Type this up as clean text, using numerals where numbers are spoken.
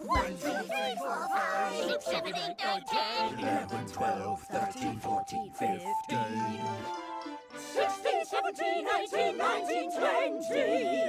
1, 2, 3, 4, 5, 6, 7, 8, 9, 10. 11, 12, 13, 14, 15. 16, 17, 18, 19, 20.